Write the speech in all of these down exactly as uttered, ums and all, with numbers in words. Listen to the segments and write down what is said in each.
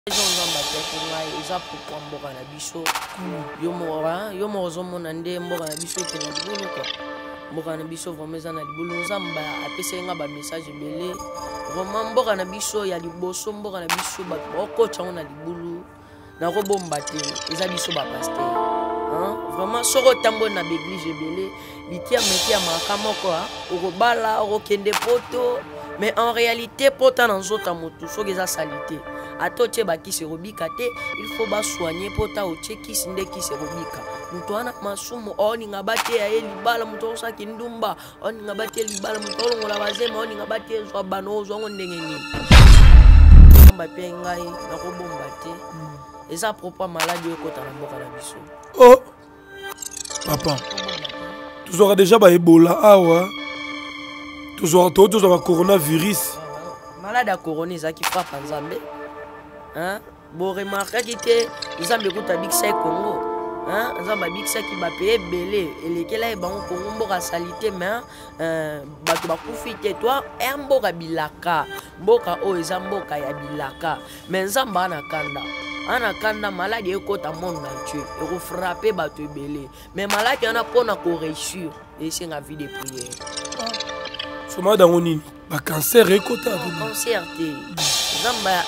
Eza pourquoi mboka na biso yo mora yo mozo mona nde mboka na biso ke na libulu quoi mboka na biso vraiment eza na libulu nzamba apesa nga ba message belé vraiment mboka na biso ya liboso mboka na biso ba okocha na libulu na ko bomba te eza biso ba pasteur hein vraiment soko tambo na l'église belé likia mekia makama quoi okobala okende poto mais en réalité poto na nzota motu soki eza salité atoche baki se robika te il faut ba soigner pota o cheki sinde ki se robika muto ana masumu oni ngabate ya libala muto osaki ndumba oni ngabate libala muto longola bazema oni ngabate zo bano zo ndenge nini mba pe ngai na ko bomba te eza propre maladie ko ta na mboka na biso. Oh papa tu auras déjà ba Ebola awa tu auras tu auras coronavirus malade à corona za ki frappe nzambe. Hein? Bon remarque qui était nous avons écouté Big Sai Congo. Hein? Nous avons Big Sai qui va payer belé et lesquels est bon Congo mboka salité mais euh bato ba kufite toi un mboka bilaka mboka o eza mboka ya bilaka mais nzamba na kanda ana kanda maladie ekota monde entier et ko frapper bato belé mais maladie ana pona ko réussir et c'est la vie de prière. Soma dans nini ba cancer ekota cancer te nzamba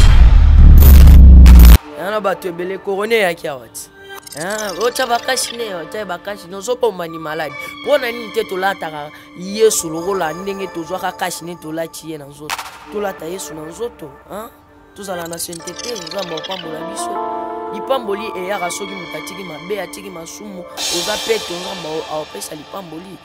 yana bato ebele corona ya kiawati ah ota bakashine ota bakashine ozopomba ni malade pona nini te tolataka Yesu lokola ndenge tozwaka kashine tolati na nzoto tolata Yesu na nzoto hein tozala na sainteté nzamba opambola biso lipamboli eyaka soki mukatiki mabe atiki masumu oza pete nzamba aopesa lipamboli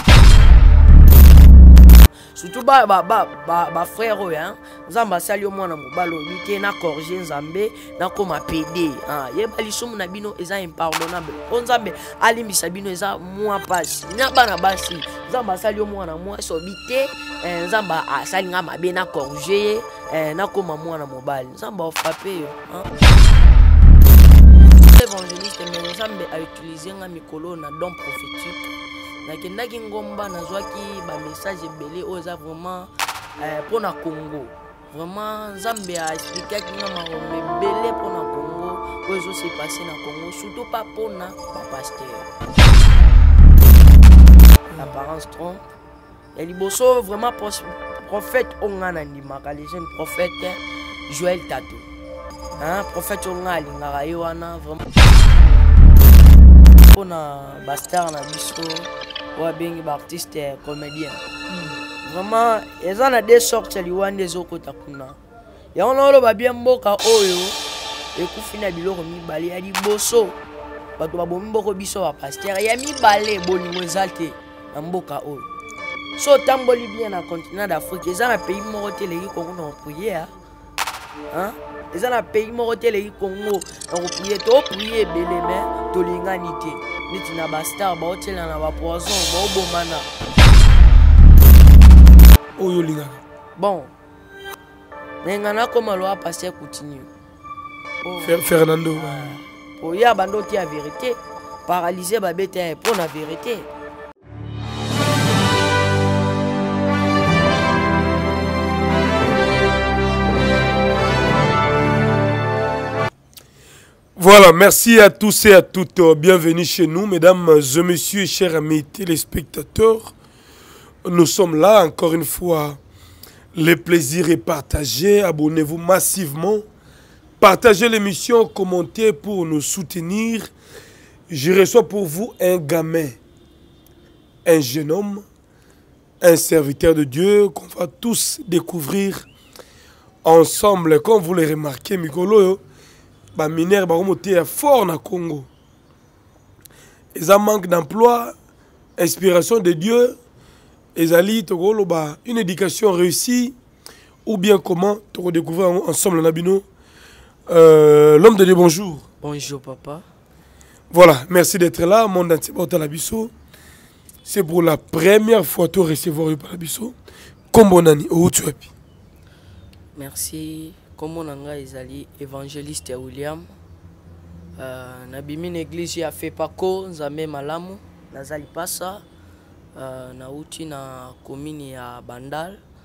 surtout ba ba ba ba, ba frère hein nzamba sali yo mwana mobalo bité na corriger nzambe na koma pédé ah yeba lisumu na bino eza impardonnable o nzambe alimbisa bino eza mwa passe na bana basi nzamba sali yo mwana mwa so bité nzamba asali nga mabe na corriger na koma mwana mobali nzamba o frapper yo hein évangéliste mais nzambe a utilisé nga mikolo na don prophétique nakendaki ngomba nazwaki ba message belé oza vraiment euh pour na Congo vraiment nzambe a expliqué que na marombe belé pour na Congo ozo se passer na Congo surtout pas pour na ba pasteur l'apparence trompe et liboso vraiment prophète ongana ndimaka les jeunes prophètes Joël Tato hein prophète ongana lingaka yo wana vraiment pour na bastar na biso ou bien artiste comédien vraiment ils ont des sortes de liwande zokota kuna ya ona lo ba bien mboka oyo ekufina biloko mibale ya liboso bato ba bomboko biso ba pasteur ya mibale bolingo ezate na mboka oyo so tamboli bien na continent d'Afrique ils ont un pays moko leki Congo na prière hein ils ont un pays moko leki Congo na prière to prier belé mais to lingani te niti na bastar ba hotela na ba poison ba obomana oyo linga bon nenga na koma lo passer continue Fernando pour ya bando ti la vérité paralysé ba bête pour la vérité. Voilà, merci à tous et à toutes. Bienvenue chez nous, mesdames et messieurs, chers amis téléspectateurs. Nous sommes là, encore une fois. Le plaisir est partagé. Abonnez-vous massivement. Partagez l'émission, commentez pour nous soutenir. Je reçois pour vous un gamin, un jeune homme, un serviteur de Dieu qu'on va tous découvrir ensemble. Comme vous le remarquez, Mikolo, ba mineur ba remonter fort na Congo. Ils ont manque d'emploi, inspiration de Dieu, ils allaient ba une éducation réussie ou bien comment te redécouvrir ensemble Nabino. Euh, l'homme de Dieu, bonjour. Bonjour papa. Voilà, merci d'être là, monde entier la biso. C'est pour la première fois que tu recevoir par la biso. Comme nani où tu es. Merci. Comme on a ezali évangéliste William euh na bimi l'église a fait pako nzambe malamu nazali pasa euh na uti na commune ya Bandal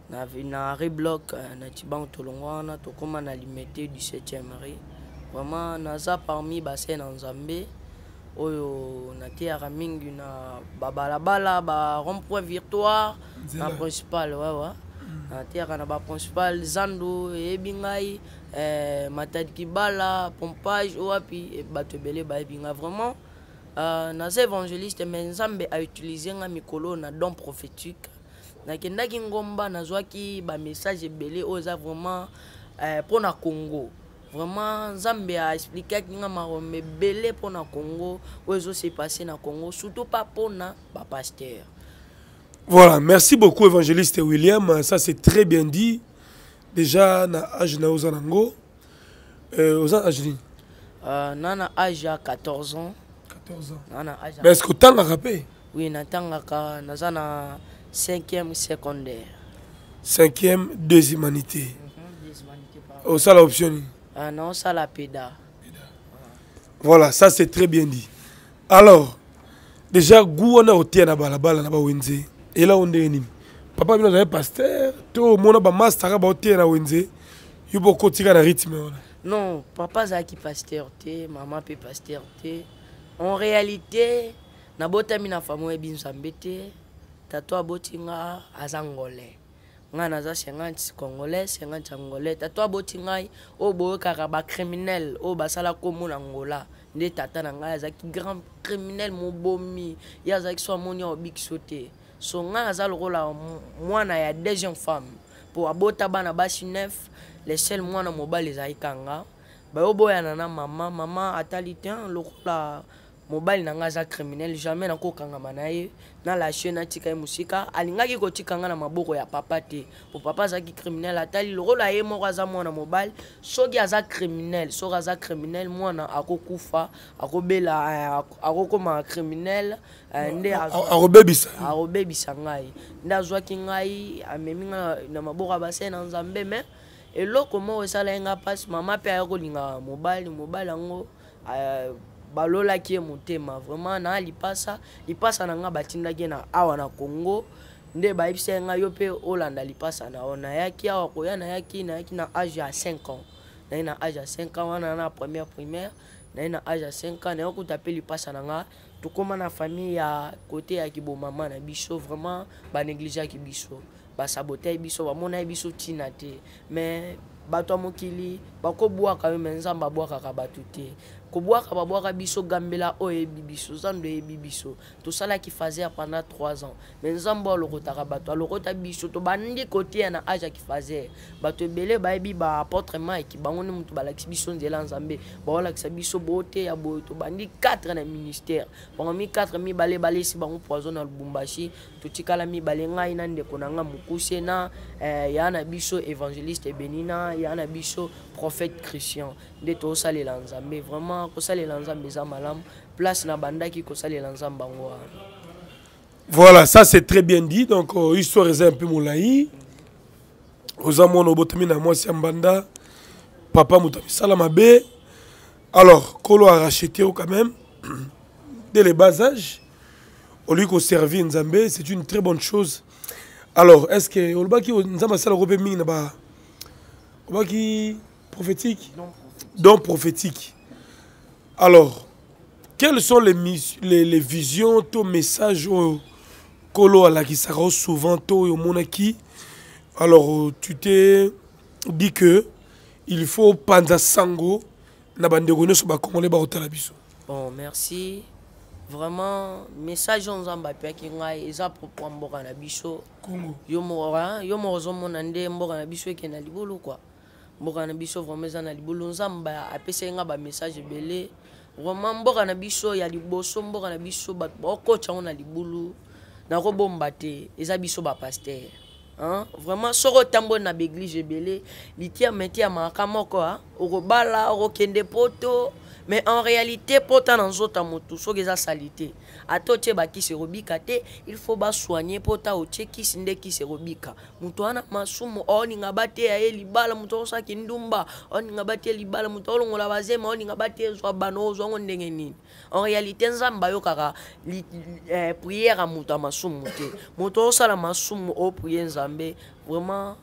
na na reblock na Tiban Tolongwana to koma na limité du septième rue. Vraiment naza parmi bassin en Zambé oyo na tiara mingi na babalabala ba rond-point virtoire na principal ouais ouais na tiara na ba principal Zando e bingai eh Matadi Kibala pompage oapi bato belé ba binga vraiment euh naza évangéliste mais Nzambe a utilisé nga mikolo na don prophétique na kendaki ngomba nazwaki ba message belé oza vraiment euh pour na Congo. Vraiment, Nzambe a expliqué que nous avons belé pour le Congo, où s'est passé dans le Congo, surtout pas pour le pasteur. Voilà, merci beaucoup, évangéliste William. Ça, c'est très bien dit. Déjà, na âge na ozanango. Euh, ozan âge ni? Euh, na âge à quatorze ans. quatorze ans. Nana âge. Mais est-ce que tu as rappelé? Oui, na tangaka na na cinquième secondaire. Cinquième des humanités. Oh, ça l'option. Ah non, ça la péda. Voilà, ça c'est très bien dit. Alors, déjà, goût on a ôté na balabala na ba wenze. Et là on est papa bino na pasteur, to mona ba master ba ôté na wenze. Yubo kotika na rythme. Non, papa zaki pasteur té, maman pe pasteur té. En réalité, na botami na famille binzambe té, tato abotinga azangolais. Nga naza cinquante congolais cinquante angolais tato aboti ngai o boyo kaka ba criminel o basala komo na Angola nde tata na ngai azaki grand criminel mobomi ya azaki so amoni o big sauté so nga naza lokola mwana ya deuxième femme pour abota bana basi neuf les seuls mwana mobile ezali kanga ba oboyana na mama mama atalite lokola mobile na nga za criminel jamais na ko kangama na ye na la chaîne atika musika alingaki ko tikanga na maboko ya papa te pour papa zaki criminel atali lokola ye moko za mwana mobile soki aza criminel soki aza criminel mwana akokufa akobela akokoma criminel nde akobebisa akobebisa ngai nde azwaki ngai amemi na maboko ya bassin na Nzambe mais eloko moko esala nga passe mama pe akolinga mobile mobile yango balola ki motema vraiment na lipasa lipasa na nga batindaki na awa na Congo nde baibisa nga yo pe olanda lipasa na ona yaki awa koya na yaki na yaki na âge à cinq ans na na âge à cinq ans wana na première primaire na na âge à cinq ans na yo kutape lipasa na nga tukoma na famille ya côté ya kibomama na biso vraiment ba négliger ki biso ba saboter biso ba mona biso tina te mais bato mokili bakobwa ka yo Nzambe abwa ka bato te kobwaka babwaka biso gambela oye bibiso Zando e bibiso to sala ki faisait pendant trois ans mais Nzambe lokotaka bato lokota biso to bandi côté na âge ki faisait bato belé ba ebi ba apôtre Mike bango ne mutu balakisi biso nzela Nzambe ba olakisa biso bote ya boyo to bandi quatre na ministère bango mi quatre mi balé balé si bango poison na Lubumbashi to tikala mi balé ngai na ndeko na nga mukuse na eh, ya na biso évangéliste Benina ya na biso prophète Christian de to salela Nzambe vraiment ko salela Nzambe za malam place na bandaki ko salela Nzambe bango. Voilà, ça c'est très bien dit. Donc euh, histoire est un peu moulaï. Aux amons au botami na moi si ambanda papa mutami salamabe. Alors, Kolo a racheté quand même dès le bas âge. Au lieu qu'on servit Nzambe, c'est une très bonne chose. Alors, est-ce que Olbaki Nzamba sala robe ming na ba Olbaki prophétique? Donc prophétique. Alors, quelles sont les, les, les visions, ton message au Kolo à la qui sera souvent au Monaki? Alors, tu t'es dit que il faut panza sango na bandegone so ba congolais ba hôtel biso. Bon, merci. Vraiment message on zamba pe ki ngai eza propre mboka na biso Congo. Yo mora, yo mozo monande mboka na biso ke na libulu quoi. Mboka na biso vraiment za na libulu nzamba apesa nga ba message belé. Vraiment mboka na biso ya liboso mboka na biso ba ko tcha na libulu na ko bomba te eza biso ba pasteur. Hein? Vraiment soko tambo na l'église belé litia metia maka moko ha. okobala okokende poto. Mais en réalité, poto dans zota motu so geza salité. Ato che ba kisi robika te, il faut ba soigner pota o che kisi nde kisi robika. Mutu ana masumu oni ngabate ya eli bala mutu osa kindumba, oni ngabate eli bala mutu olongola bazema oni ngabate zwa bano zwa ngondenge nini. En réalité nzamba yo kaka li, eh, prière à mutu masumu te. Mutu osa la masumu o prière nzambe vraiment.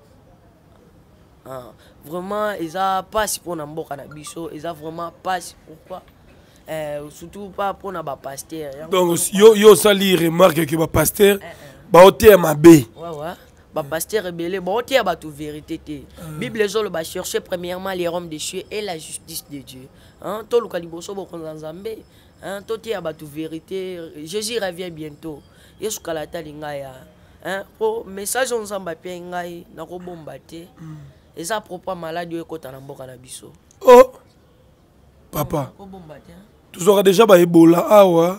Ah, vraiment, ils ont pas si pour n'importe quoi, ils ont vraiment pas si pourquoi, euh, surtout pas pour n'importe pasteur. Donc, yo yo sali remarque que le pasteur, bah au terme ma b. Ouais ouais. Bah pasteur rebelle, bah au terme bah tout vérité té. Bible les autres bah chercher premièrement les royaumes des cieux et la justice de Dieu. Hein, tout le caliboso bon dans Zambé. Hein, tout terme bah tout vérité. Jésus revient bientôt. Yesu kalata lingaya. Hein, pour message on Zamba pia ngai na ko bomba té. Et ça propre maladie est côté n'importe na biso. Oh, papa. Tu auras déjà ba Ebola ah ouais.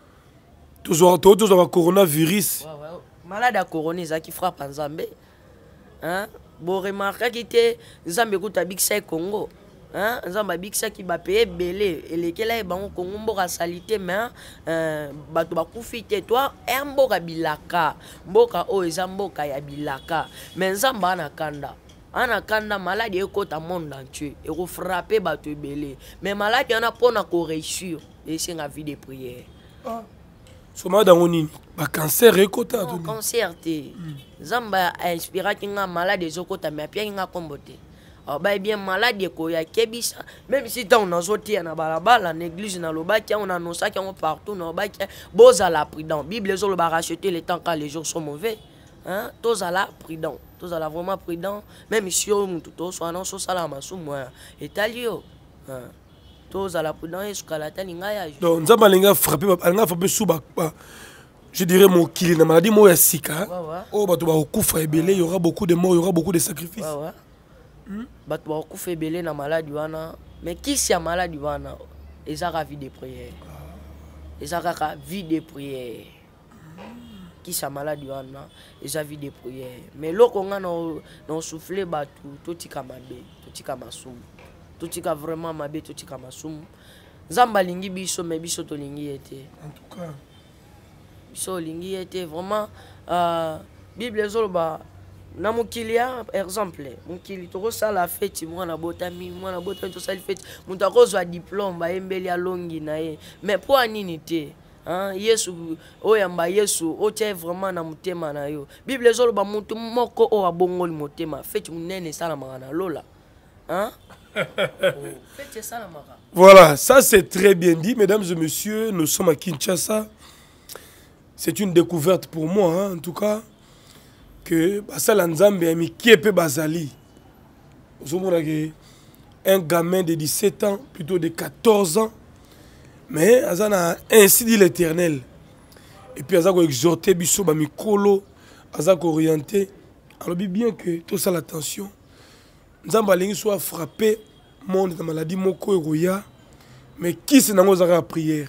Tu auras tu auras coronavirus. Ouais ouais. Malade à corona ça qui frappe en Zambie. Hein? Bon remarque qui était Zambie kuta big sai Congo. Hein? Zambie big sai qui ba payer belé et lesquels est bango Congo mboka salité mais euh bato ba kufite toi un mboka bilaka. Mboka o ezamboka ya bilaka. Mais Zamba na kanda. Anakanda maladie ekota monde entier et ko frapper bato ebele mais maladie ana pona ko réussir et c'est la vie de prière. Ah. Soma dango nini ba cancer ekota to cancer te Zamba a inspiré kinga maladie ezokota mais pia kinga kombote. Ah ba bien maladie ko ya kebisa même si tant on azotia na balabala l'église na lobaki on annonce ça qu'on partout na lobaki boza la prudent Bible zo le ba racheter le temps quand les jours sont mauvais. Hein, tous à la prudent, tous à la vraiment prudent, même si on tout soit non ça la massou moi italio. Hein, tous à la prudent et ce qu'ala talinga. Donc nous avons linga frappé, linga frappé sous bas. Je dirais mon kili na maladie moi sika. Oh bah tu vas au coup belé, il y aura beaucoup de morts, il y aura beaucoup de sacrifices. Ouais ouais. Bah tu vas au coup belé na maladie wana, mais qui c'est maladie wana? Et ça la vie de prière. Et ça la vie de prière. Qui sa maladie wana eza vie de prière mais loko nga no no souffler batu totika mabe totika masumu totika vraiment mabe totika masumu Nzamba lingi biso mais biso to lingi été en tout cas biso lingi été vraiment euh Bible zoloba na mukilia exemple mukili to sala fête mwana botami mwana botami to sala fête muta kozwa diplôme ba embeli alongi na ye mais pour anini te. Hein, Yesu oyamba Yesu otie vraiment na mutema na yo. Bible zolo ba mutu moko o abongoli mutema. Feti munene sala magana lola. Hein? Feti sala magana. Voilà, ça c'est très bien dit mesdames et messieurs, nous sommes à Kinshasa. C'est une découverte pour moi hein, en tout cas que basala nzambe ami kiepe bazali. Vous voyez un gamin de dix-sept ans, plutôt de quatorze ans. Mais azana ainsi dit l'Éternel. Et puis azako exhorter biso ba mikolo, azako orienter. Alors bien que tout ça l'attention. Nzamba lingi soit frappé monde de maladie moko eroya. Mais qui c'est nango zaka prière.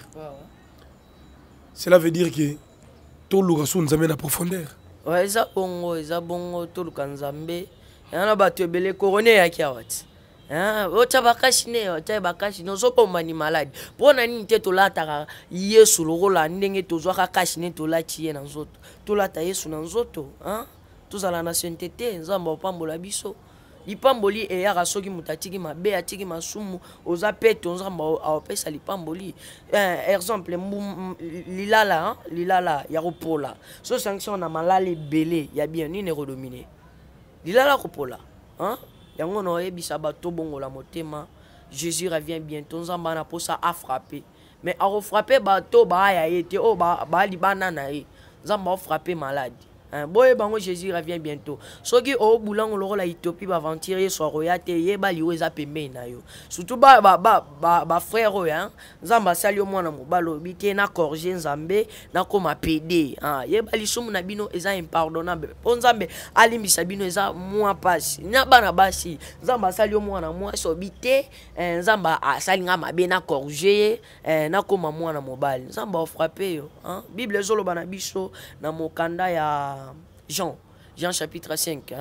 Cela veut dire que tout le son nzambe na profondeur. Ouais, ça bongo, ça bongo tout le kanzambe. Yana ba tebele coroner ya kiawati. Hein, ocha bakashine ocha bakashine ozopomba ni malade pona nini te tolata Yesu lokola ndenge tozwaka kashine tolati ye na nzoto tolata Yesu na nzoto hein tozala na sainteté Nzamba opambola biso lipamboli eyaka soki mutatiki mabe atiki masumu oza pete Nzamba aopesa lipamboli exemple lilala hein lilala ya kopola so sanction na malale belé ya bien nini redominer lilala kopola hein. Yango no ebisa bato bongo la motema Jésus revient bientôt Nzamba na posa a frapper mais a frapper bato ba ya été o ba ba libana na ye Nzamba a frapper malade hein boye bango Jésus revient bientôt soki o bulango loko la Éthiopie ba venturier so royate ye ba liwe za pembe na yo surtout ba ba ba ba frère o hein Nzamba sali o mwana mobalo bité na corriger Nzambe na koma pédé hein ye ba lisumu na bino eza impardonnable po Nzambe alimbisa bino eza moi passe nya bana basi Nzamba sali o mwana moi so bité Nzamba asali nga mabe na corriger na koma mwana mobali Nzamba o frapper yo hein Bible zolo bana biso na mokanda ya Jean, Jean chapitre cinq. Hein?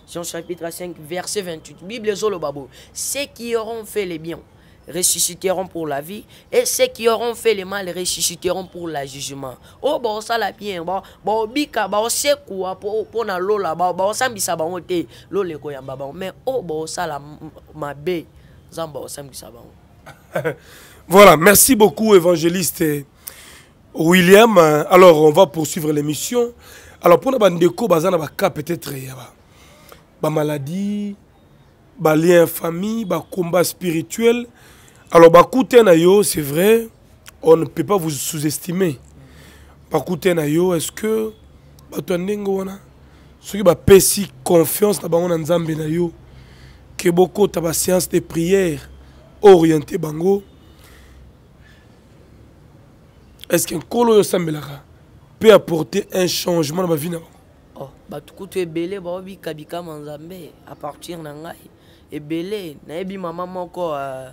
Jean chapitre cinq, verset vingt-huit. Bible Zolo Babo. Ceux qui auront fait les biens ressusciteront pour la vie, et ceux qui auront fait le mal ressusciteront pour le jugement. Oh, bon, ça la bien, bon, bon, bika, bon, c'est quoi, pour na lola, bon, bon, ça mbisa ba ote, lole ko yamba ba, mais oh, bon, ça la mabe, zamba, ça mbisa ba. Voilà, merci beaucoup, évangéliste William. Alors, on va poursuivre l'émission. Alors, pour la bandeko, bazana ba cas peut-être, ba maladie, ba lien famille, ba combat spirituel. Alors, Bakouten Ayo, c'est vrai, on ne peut pas vous sous-estimer. Bakouten Ayo, est-ce que Batouandengoana, ceux qui ont si confiance dans Nzambe Nayo, que beaucoup de séance de prière orientée Bango, est-ce qu'un colo Sambelara peut apporter un changement dans ma vie? Oh, Batukoutu est belé, Baobi Kabika Manzambe, à partir d'Angaï. Et belé, naebi maman moko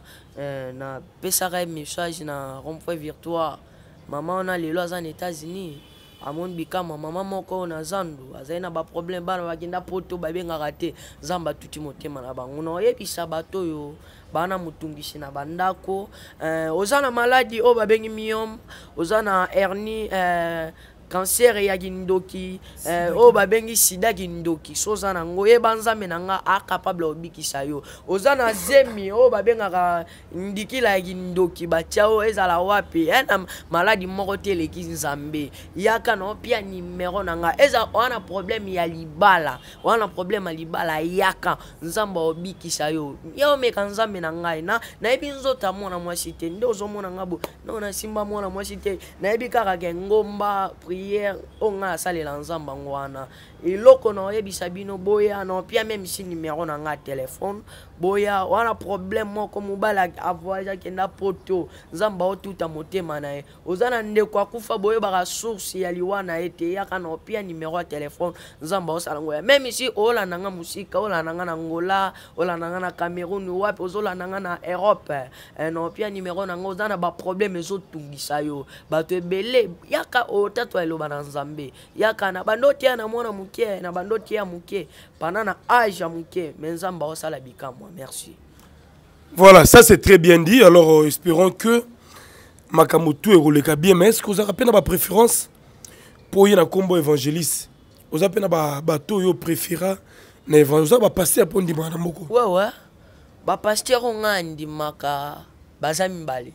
na pesara message na rond-point virtuel. Maman on a les lois en États-Unis. Amon bika maman moko na zandu. Azaina ba problème bana bagenda poto babenga raté. Zamba tuti motema na bango. No yebi sabato yo. Bana mutungishi na bandako. Ozana maladie o babengi myome. Ozana hernie cancer ya gindoki eh, o babengi sida gindoki soza nango e banzambe nanga a capable obikisa yo ozana zemi o babenga ka ndikila ya gindoki bachao ezala wapi ena maladi moko tele kinzambe yaka no pia numéro nanga eza wana problème ya libala wana problème ya libala yaka nzamba obikisa yo yo meka nzambe nanga na na ebi nzota mona mwasi te ndo ozomona ngabo no na simba mona mwasi te na ebi kaka ke ngomba hier on a salé l'ensemble wana et loko no yebisa bino boya no pia même si numéro na nga téléphone boya wana problème moko mobala avoya kenda poto nzamba otuta motema na e ozana ndeko akufa boye baka source ya liwana ete yaka no pia numéro ya téléphone nzamba osala ngoya même si ola nanga musika ola nanga na Angola ola nanga na Cameroun wapi ozola nanga na Europe eh, no pia numéro nanga ozana ba problème ezotungisa yo bato ebele yaka otatwa elo bana nzambe yaka na bandoti na mwana muke na bandoti ya muke panana âge muke menzamba osala bikamwa. Merci. Voilà, ça c'est très bien dit. Alors euh, espérons que Makamutu est bien. Mais est-ce que vous avez une préférence pour y avoir un combo évangéliste? Vous avez un bateau qui préféré na évangéliste? Vous avez pasteur pour dire Manamoko? Ouais, ouais. Ba pasteur on a dit maka bazami bale.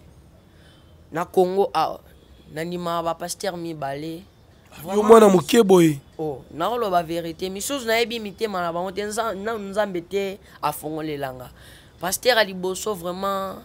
Na Congo a nanima ba pasteur mi bale. Yo mwana muke boy. Oh, na lo ba vérité. Mi chose na ebi mité mana ba nza na nzambe te afongole langa. Pasteur Ali Bosso vraiment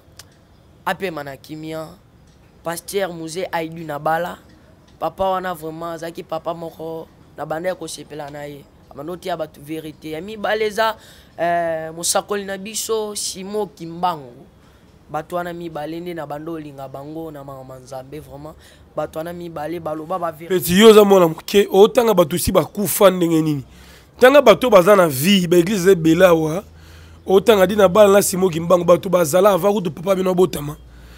apé mana kimia. Pasteur Musée Aidu na bala. Papa wana vraiment zaki papa moko na bande ko sepela na ye. Amanoti ya batu vérité. Ami baleza euh musakoli na biso Simo Kimbangu. Batu wana mi balende na bando linga bango na mama nzambe vraiment. Batu wana mi bale baloba ba vérité. Petit yoza mona muke otanga batu si bakufa ndenge nini. Tanga batu bazana vie ba église bela wa. Otanga dina bala na Simo Kimbangu batu bazala ava kutu papa bino botama.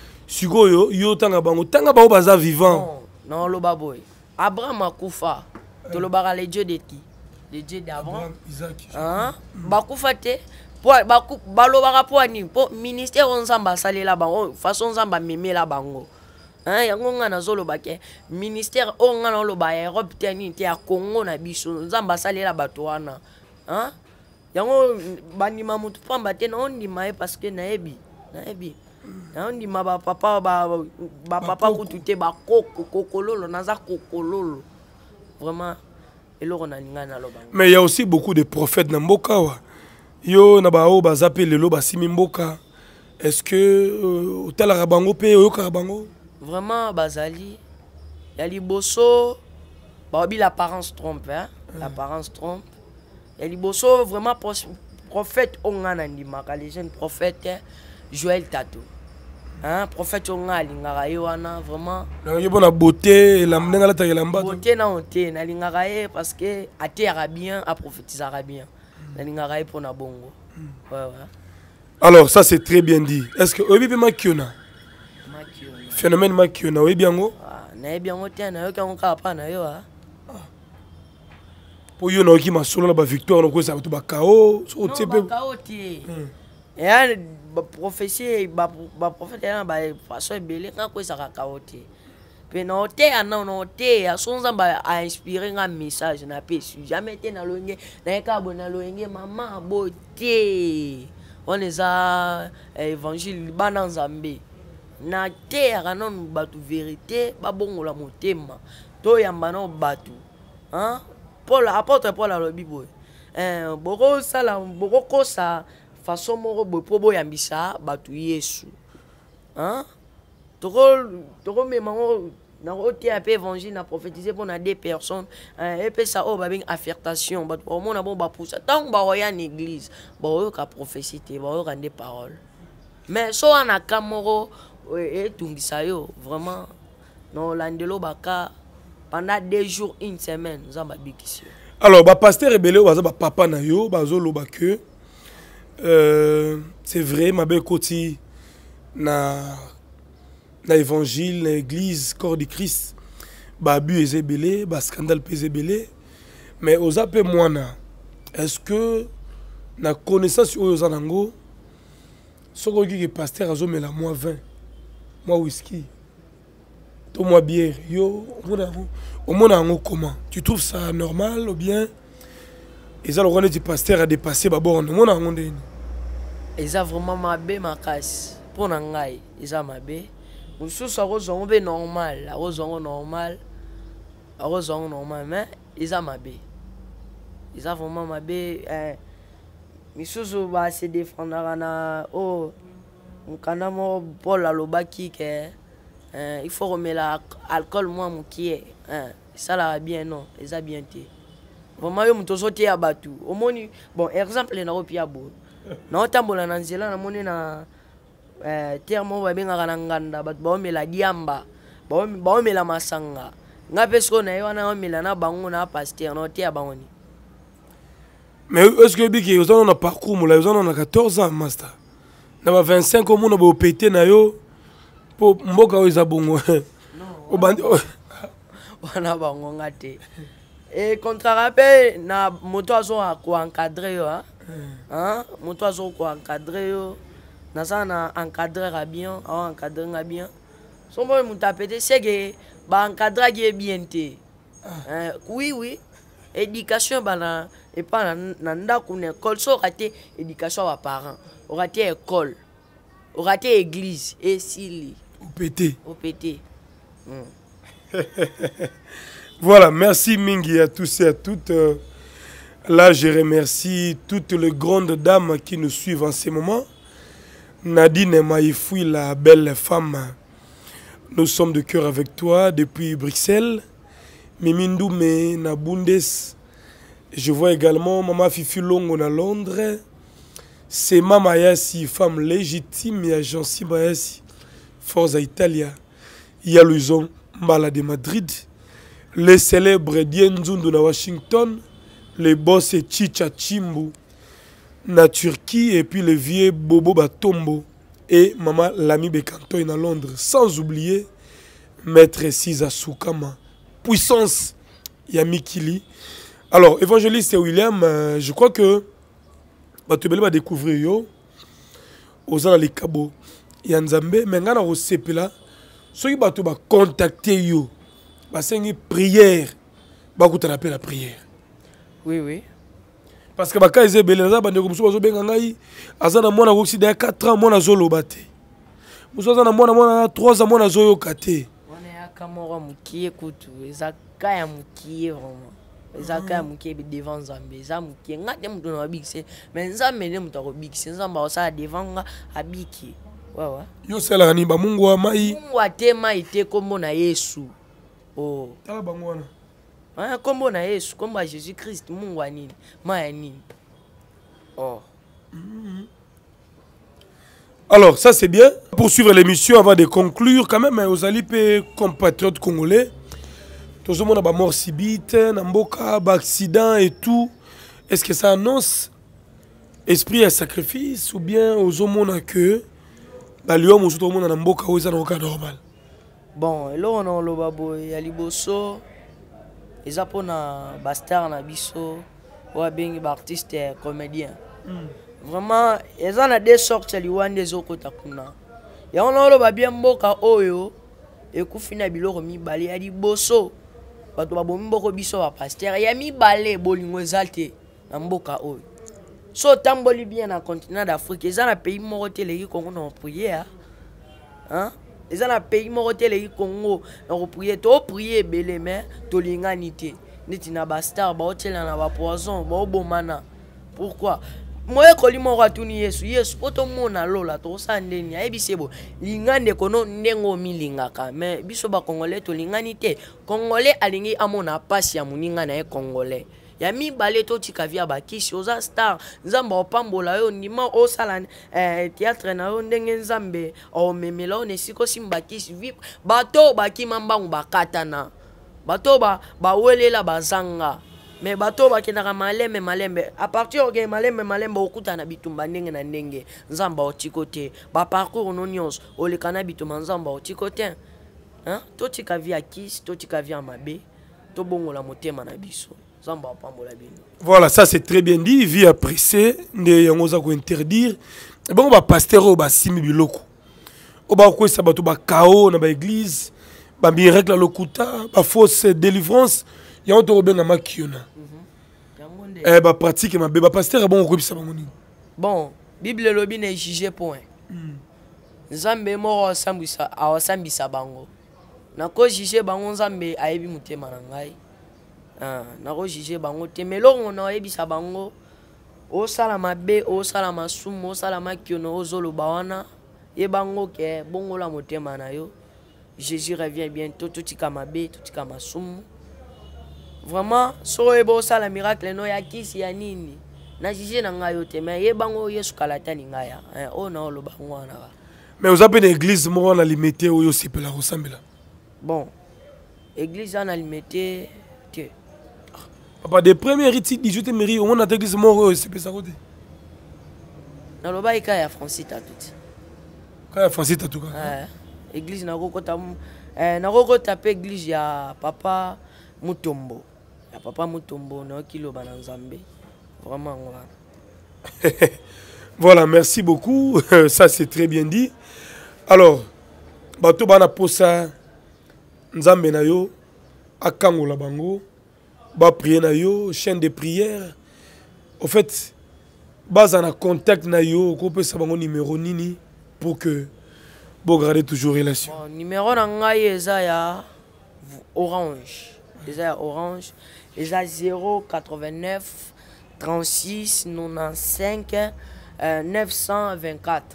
Sikoyo yo tanga bango tanga bango baza vivant. Non, non lo baboy. Abraham akufa. To lo bara les dieux de qui? Les dieux d'avant. Isaac. Hein? Bakufa te. Baku balo bara poani po ministère on samba salela bango façon samba meme la bango. Hein yango nga nazolo bake ministère on nga lo ba Europe tani te ya Congo na biso samba salela bato wana. Hein? Yango bandima mutu pamba te na ondima parce que na ebi. Na ebi. Na ondima ba papa ba ba papa kutute ba koko kokololo naza kokololo. Vraiment eloko na linga na lo bango. Mais il y a aussi beaucoup de prophètes na mboka wa. Yo na ba o bazape lelo basimi mboka. Est-ce que otala rabango pe yo karabango? Vraiment bazali ya liboso ba bi l'apparence trompe hein, l'apparence trompe. Ya liboso vraiment prophète ongana ndimaka les jeunes prophètes Joël Tato. Hein, prophète onga lingaka ye wana vraiment. Na yo bona beauté la mnenga la takela mbato. Beauté na onté na lingaka ye parce que até arabien a prophétisé arabien. Na lingaka ye pona bongo. Ouais ouais. Alors ça c'est très bien dit. Est-ce que obi be makiona? Makiona. Phénomène makiona obi biango? Ah, na biango té na yo kango ka pa na yo ah. Pour yo na ki masolo na ba victoire na ko ça ba K O, so ti pe. K O ti. Et ba prophétie ba ba prophète na ba façon belé quand ko ça K O ti. Pe na ote ana na ote ya sonza ba a inspirer un message na pe jamais été na loenge na ka bona loenge maman boté. On les a évangile bana nzambe. Na terre non batu vérité ba bongola motema. To yamba no batu. Hein? Paul, apôtre Paul a le Bible. Euh, boko sala, boko sa façon moro bopo yambisa batu Yesu. Hein? Toko, toko me mango na oti a pe évangile na prophétiser pour na deux personnes. Et puis ça oh ba ben affectation, batu au monde bon ba poussa. Tant ba roya en église, ba yo ka prophétie, ba yo rendre parole. Mais so ana kamoro et tungisa yo vraiment non landelo baka pendant deux jours, une semaine, nous avons bikisi. Alors, bah pasteur rebelle, bah papa na yo, bah zolo bah que c'est vrai, ma belle côté na na évangile, na église, corps de Christ, bah bu et zébélé, bah scandale pe zébélé, mais aux appels moi na, est-ce que na connaissance aux anango, ce que pasteur a zo mais la moi vin, moi whisky. Toi, moi, bière, yo, au moins, comment? Tu trouves ça normal ou bien? Et ça, le roi du pasteur a dépassé, bah bon, on a un et ça, vraiment, ma bé, ma casse. Pour n'engager, et ça, ma bé. Nous sommes à raison normal, à raison normal, à raison normal, mais et ça, ma bé. Et ça, vraiment, ma bé, eh, nous sommes à se défendre, oh, on canamo Paul à l'obaki, que. Euh, il faut remettre l'alcool, moi, mon qui est. Hein. Ça là bien, non. Ça bien été. Vraiment, je me suis à battu. Au moins, bon, exemple, il y a un peu beau. Non, tambo la nanzela, na moni na terre mo ba benga kananganda, bat ba me la diamba, ba ba me la masanga. Nga pesko na yo na me la na bango na pasteur, no te abangoni. Mais est-ce que biki vous on a parcours mo la vous on a quatorze ans master. Na ba vingt-cinq ans mo na ba pété na yo. Po mboka oza bongo o bandi wana bango ngate et contrarapé na moto azo ko encadrer yo hein moto azo ko encadrer yo na ça na encadrer bien a encadrer bien son bon mon tapete c'est que ba encadrer qui est bien té hein oui oui éducation bana et pas na ndako na école so raté éducation à parents o raté école o raté église et s'il au pété. Au pété. Mm. Voilà, merci Mingi à tous et à toutes. Là, je remercie toutes les grandes dames qui nous suivent en ce moment. Nadine Maïfoui, la belle femme. Nous sommes de cœur avec toi depuis Bruxelles. Mimindoume Nabundes. Je vois également Mama Fifi Longo à Londres. C'est Mama Yassi, femme légitime, et Jansi Bayassi. Forza Italia, Yaluizon Mbala de Madrid, les célèbres Dienzundu na Washington, les boss Chicha Chimbu na Turquie et puis le vieux Bobo Batombo et Maman Lami Bekantoy na Londres, sans oublier Maître Siza Soukama, puissance Yamikili. Alors, évangéliste William, euh, je crois que Batubele va découvrir yo aux les Cabo. Yanzambe, mais ngana au sepela, ceux qui bateau ba contacter yo, ba sengi prière, ba kuta la prière. Oui oui. Parce que ba kaise beleza ba ndeko muso bazo benga ngai, azana mwana oxida quatre ans mwana zolo bate. Muso azana mwana mwana trois ans mwana zoyo kate. Wana ya kamoro mukie kutu, ezaka ya mukie vraiment. Ezaka ya mukie be devant Nzambe, za mukie ngate mutu na bikise, mais Nzambe ne mutu ko bikise, Nzambe osa devant nga abiki. Ouais, ouais. Yo sala ni ba mungu wa mai. Mungu atema ite kombo na Yesu. Oh. Tala bango wana. Ah kombo na Yesu, kombo à Jésus Christ, mungu wa nini? Ma nini? Oh. Mm-hmm. Alors, ça c'est bien. Pour suivre l'émission avant de conclure quand même aux alipes compatriotes congolais. Tout le monde a ba mort subite, na mboka, ba accident et tout. Est-ce que ça annonce esprit à sacrifice ou bien aux hommes que Baliom ou tout le monde a mboka ou ça normal? Bon, là on a le babo ya liboso eza mpona bastar na biso oyo abengi baartiste comédien vraiment eza na deux sortes ya liwanda ezokota kuna yango na oloba bien mboka oyo ekufi na biloko mibale ya liboso bato babomi mboko biso bapaster ya mibale bolingo eza te na mboka oyo so otamboli bien na continent d'Afrique eza na pays moko te eleki Congo na opriere eza na pays moko te eleki Congo na opriere toopriere ebele me tolingani te neti na bastar baotiela na bapoison baobomana pourquoi moye koli moko atuni yesu yesu po tomona lola tosala ndeni ayebisi ebo linga ndeko no ndenge omilingaka me biso bakongole tolingani te kongole alingi amona pasi ya moninga na ye kongole ya mibale totika via bakisi oza star nzambe opambola yo ndima osala eh, théâtre na yo ndenge nzambe omemela yo nesiko simba bakisi vi bato bakima mbangu bakatana bato ba bawelela bazanga mais bato bakendaka malembe malembe à partir de malembe malembe okuta na bitumba ndenge na ndenge nzamba otiko te ba parcours no nyonso oleka na bitumba nzamba otiko te hein totika via kis totika via mabe to bongola motema na biso nzamba opambola bino. Voilà, ça c'est très bien dit, via pressé ne yango za ko interdire bon ba pasteur o ba simi biloko o ba ko sa bato ba kao na ba église ba miracle lokuta ba fausse délivrance yango to benga makiona. Eh bah pratique ma bébé pasteur bon ko bisa bango nini. Bon, Bible lobi na juger point. Nzambe mo sambisa a sambisa bango. Na ko juger bango nzambe ayebi mutema na ngai. Ah, na ko juger bango te melongo na yebisa bango. O sala mabe, o sala masumu, o sala makiono ozolo bawana. Ye bango ke bongo la mutema na yo. Jésus revient bientôt tutika mabe, tutika masumu. Vraiment so ebo sala miracle no ya kisi ya nini na jije na ngayo te mais ye bango yesu kalata ni ngaya eh o na lo bango na mais vous avez une église mo na limité o yo sipela ressemble bon église na limité te papa de premier rite dix-huit mairie on a église mo sipesa côté na lo ba ika ya Francis tatuti ka ya Francis tatuka eh église na kokota eh na kokota pe église ya papa Mutombo. Ya papa Mutombo na kilo bananzambe. Vraiment voilà. Voilà, merci beaucoup. Ça c'est très bien dit. Alors, bato bana posa nzambe na yo akangola bango ba prier na yo chaîne de prière. Au fait, base en contact na yo ko pesa bango numéro nini pour que bo garder toujours relation. Bon, numéro na ngai eza ya Orange. Déjà Orange, déjà zéro quatre-vingt-neuf trente-six quatre-vingt-quinze neuf cent vingt-quatre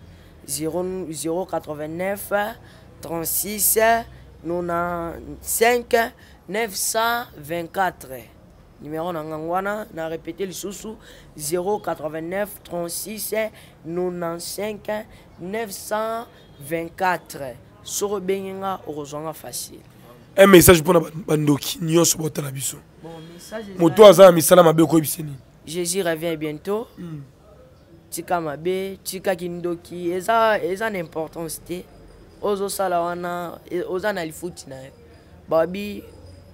zéro quatre-vingt-neuf trente-six quatre-vingt-quinze neuf cent vingt-quatre numéro nangangwana na répéter le sous zéro quatre-vingt-neuf trente-six quatre-vingt-quinze neuf cent vingt-quatre sur benga orozonga facile. Un message pour Bandoki, Nyon Sobota la biso. Bon, message. Moto aza misala mabe ko biseni. Jésus revient bientôt. Tika mabe, tika kindoki, eza eza n'importance te. Ozo sala wana, oza na lifuti na. Babi,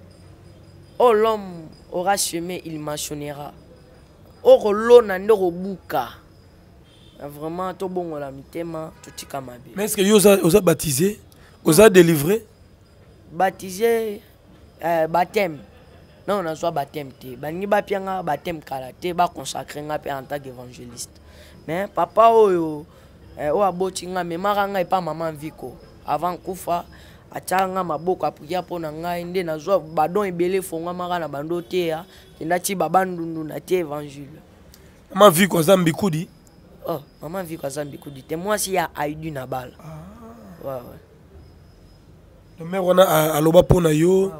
oh l'homme aura semé, il mâchonnera. Oro lona ndoro buka. Vraiment to bongo la mitema, to tika mabe. Mais est-ce que oza oza baptisé, oza délivré? Baptisé euh, baptême non on a soit baptême te bani ba pianga baptême kala te ba consacrer nga pe en tant qu'évangéliste mais papa oyo euh, o aboti nga me maranga epa maman viko avant kufa atanga maboko apuya pona nga inde na zo badon ebele fonga mara na bando te ya ndati babandundu na te évangile maman viko zambi kudi oh maman viko zambi kudi te moi si ya aidu na bala ah. Ouais ouais. Le maire on a à loba pona yo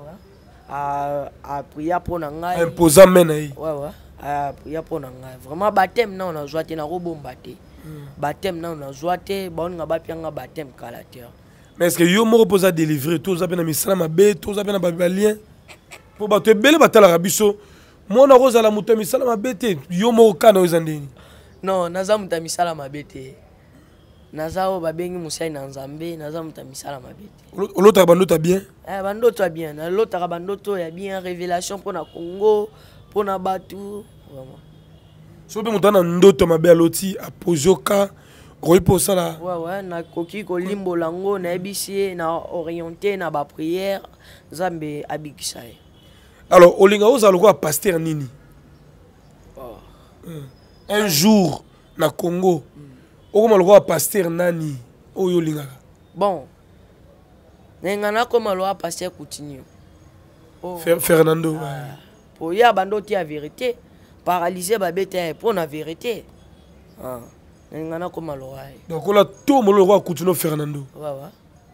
à à prier pona ngai imposant menaï ouais ouais à prier pona ngai vraiment baptême na on a joité na robomba te baptême na on a joité ba on nga ba pianga baptême kala te mais est-ce que yo mo reposa délivrer tous abena misala mabe tous abena babalien pour bato ebele batala rabiso mo na roza la muto misala mabe te yo mo kana ozandeni non naza muta misala mabe te naza o babengi musai na nzambe naza muta misala mabete l'autre bandoto bien eh bandoto bien na l'autre bandoto ya bien révélation pour na Congo pour na batu vraiment so be mutana ndoto mabe aloti apozoka roi pour ça là ouais ouais na koki ko limbo lango na ebisi na orienté na ba prière nzambe abikisa. Alors olinga oza loko pasteur nini oh. mm. un jour na Congo okoma loko pasteur nani oyo lingaka bon nengana koma loko pasteur Coutinho oh. Fernando ah. ouais. Pour ya bandoti ya vérité paralysé babete pour la vérité ah nengana koma loko donc on a tout mon loko Coutinho Fernando ouais ouais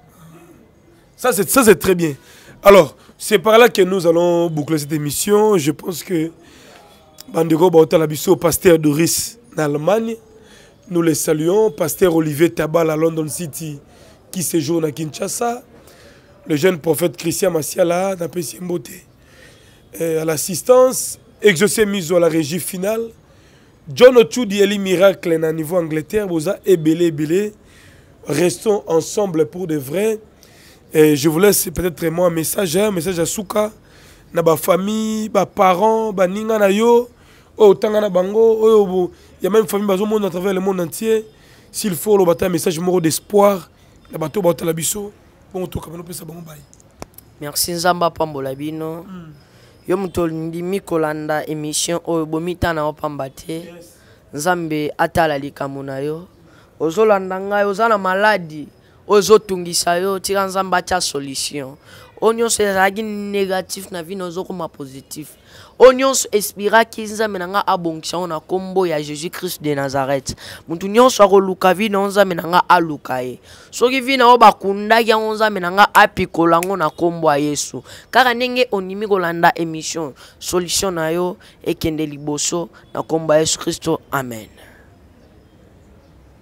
ça c'est ça c'est très bien. Alors c'est par là que nous allons boucler cette émission. Je pense que Bandego Baotalabiso, pasteur Doris en Allemagne, nous les saluons. Pasteur Olivier Tabal à London City qui séjourne à Kinshasa. Le jeune prophète Christian Massiala dans Pessimbote. À l'assistance, Exaucé Miso à la régie finale. John Ochudi Eli Miracle à niveau Angleterre. Boza Ebele Ebele. Restons ensemble pour de vrai. Et je vous laisse peut-être moi un message, un message à Souka, na ba famille, ba parents, ba ninga na yo, oh tanga na bango, oh il y a même famille bazo monde à travers le monde entier. S'il faut le bâtir un message moro d'espoir, na bato bata la biso, bon to kamano pesa bango bay. Merci Nzamba Pambola bino. Mm. Yo muto ndimi kolanda émission oyo bomita na opambate. Yes. Nzambe atala likamuna yo. Ozolanda ngai ozana maladi. Ozo tungisa yo tika nzamba cha solution. Onyo se ragi négatif na vie nozo kuma positif. Onyo espira ki nzambe nanga abongisha na kombo ya Jésus Christ de Nazareth. Muntu nyonso akoluka vi na nzambe nanga aluka ye. Soki vi na obakunda ya nzambe nanga apikola ngo na kombo ya Yesu. Kaka ndenge onimi kolanda émission solution na yo ekende liboso na kombo ya Yesu Kristo. Amen.